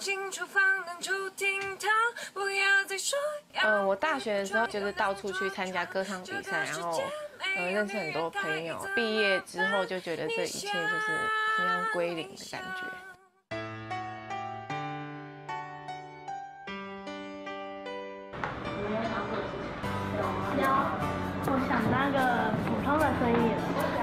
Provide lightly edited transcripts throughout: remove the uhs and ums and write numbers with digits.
我大学的时候就是到处去参加歌唱比赛，然后认识很多朋友。毕业之后就觉得这一切就是很像归零的感觉。 我想当个普通的生意人。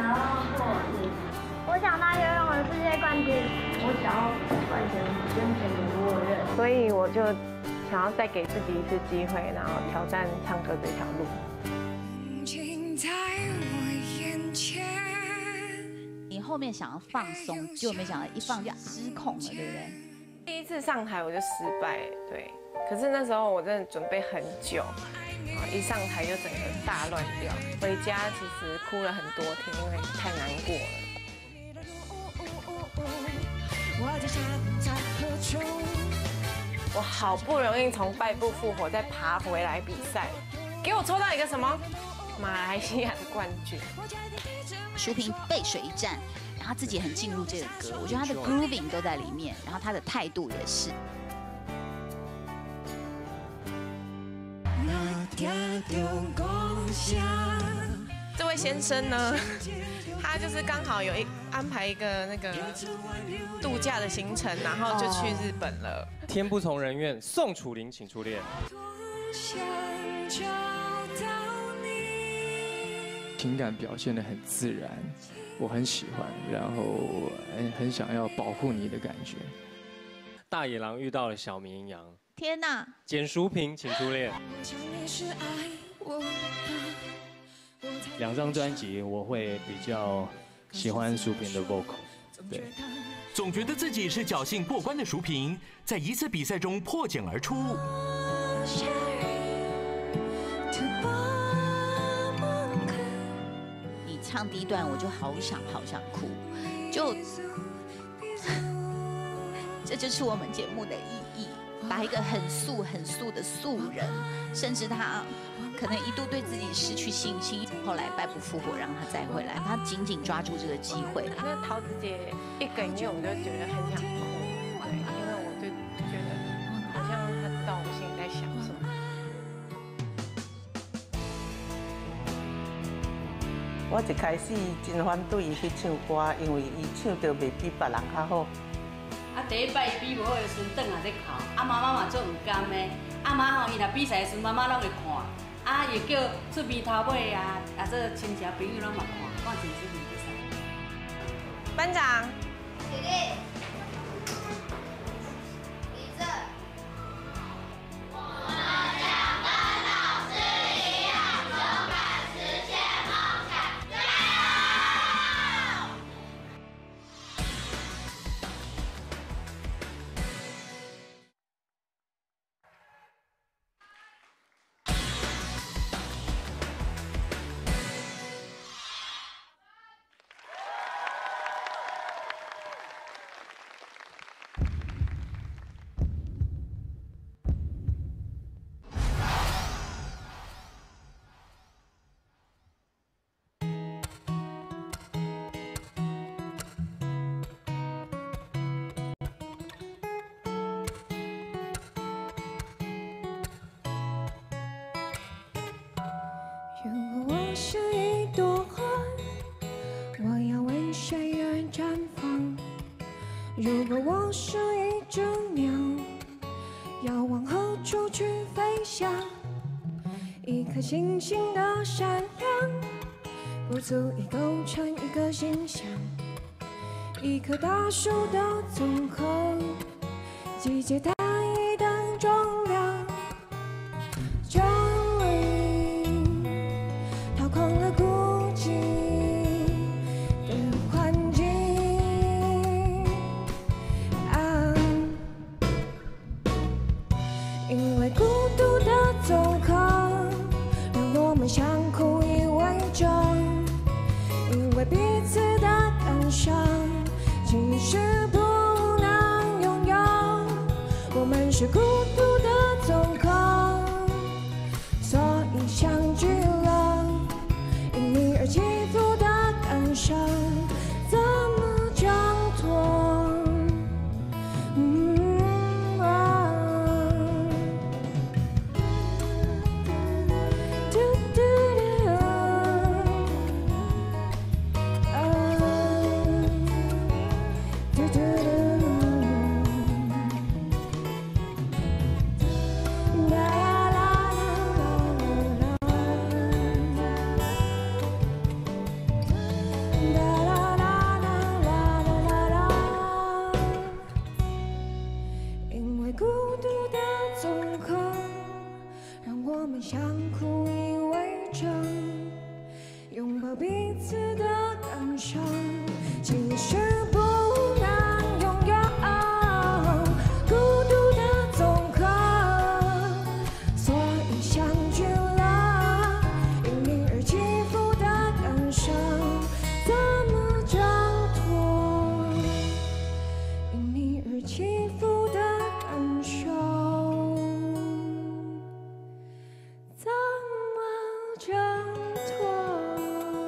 我想当游泳的世界冠军。 我想要扮演先前的孤儿院。 所以我就想要再给自己一次机会，然后挑战唱歌这条路。 你后面想要放松，结果没想到一放就失控了，对不对？ 第一次上台我就失败，对。可是那时候我真的准备很久，一上台就整个大乱掉。回家其实哭了很多天，因为太难过了。我好不容易从败部复活，再爬回来比赛，给我抽到一个什么马来西亚的冠军。 淑萍背水一战，然后自己很进入这个歌，我觉得她的 grooving 都在里面，然后她的态度也是。 这位先生呢，他就是刚好有安排一个那个度假的行程，然后就去日本了。 天不从人愿，宋楚龄请出列。 情感表现得很自然，我很喜欢，然后很想要保护你的感觉。 大野狼遇到了小绵羊。 天哪！ 简淑萍请出列。 2张专辑我会比较喜欢淑萍的 vocal， 对。 总觉得自己是侥幸过关的淑萍，在一次比赛中破茧而出。 你唱第一段我就好想哭，这就是我们节目的意义，把一个很素的素人，甚至他可能一度对自己失去信心，后来败部复活，让他再回来，他紧紧抓住这个机会。 那桃子姐一哽咽，我就觉得很想哭，对，因为我就觉得好像她知道我心里在想什么。 我一开始真反对伊去唱歌，因为伊唱得袂比别人较好。 第一摆比无好的时阵，转来在哭，妈妈嘛做唔甘的，妈伊若比赛的时阵，妈妈拢会看，也叫出面头尾这亲戚朋友拢嘛看真正比赛。 班长， 起立，立正。我们想跟老师一样勇敢实现梦想，加油！ 如果我是一朵花，我要为谁而绽放？如果我是一只鸟，要往何处去飞翔？一颗星星的闪亮，不足以构成一个形象。一棵大树的总和，季节单一的重量。终于掏空了孤寂的环境因为孤独的总和，让我们相互依偎着，因为彼此的感伤，其实不能拥有。我们是孤独的总和，所以相聚了，因你而起伏的感伤，怎么挣脱？ 因为孤独的总和，让我们相互依偎着，拥抱彼此的感受，其实不难拥有。孤独的总和，所以相聚了，因你而起伏的感受，怎么挣脱？因你而起伏的感受，怎么挣脱？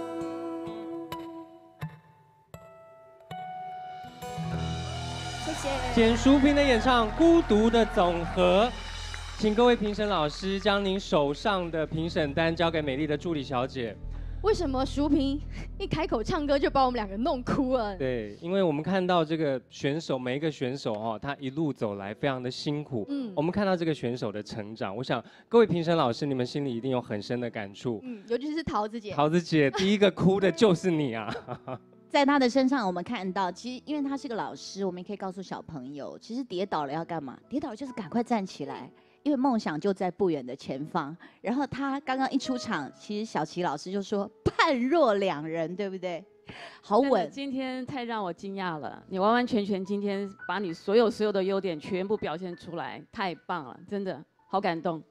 谢谢。 简淑萍的演唱《孤独的总和》，请各位评审老师将您手上的评审单交给美丽的助理小姐。 为什么淑萍一开口唱歌就把我们两个弄哭了？ 对，因为我们看到这个选手，每一个选手哦，他一路走来非常的辛苦。我们看到这个选手的成长，我想各位评审老师，你们心里一定有很深的感触。 尤其是桃子姐。 桃子姐第一个哭的就是你啊！ 在他的身上，我们看到，其实因为他是个老师，我们也可以告诉小朋友，其实跌倒了要干嘛？跌倒了就是赶快站起来，因为梦想就在不远的前方。然后他刚刚一出场，其实小琪老师就说判若两人，对不对？好稳。 今天太让我惊讶了，你完完全全今天把你所有的优点全部表现出来，太棒了，真的好感动。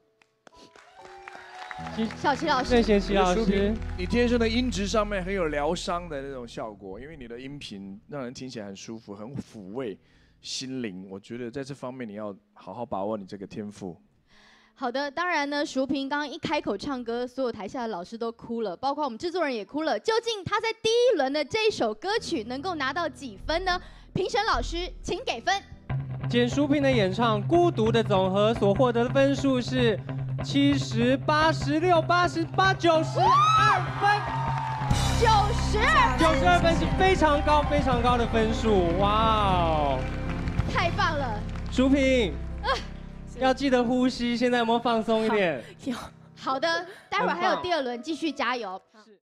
小琪老师， 谢谢齐老师。 你天生的音质上面很有疗伤的那种效果，因为你的音频让人听起来很舒服，很抚慰心灵。我觉得在这方面你要好好把握你这个天赋。 好的，当然呢，淑萍刚刚一开口唱歌，所有台下的老师都哭了，包括我们制作人也哭了。究竟他在第一轮的这一首歌曲能够拿到几分呢？评审老师，请给分。 简淑萍的演唱《孤独的总和》所获得的分数是70、86、88、92分。92分是非常高的分数，哇哦！ 太棒了， 淑萍，要记得呼吸，现在有没有放松一点？ 有。好的，待会儿还有第二轮，继续加油。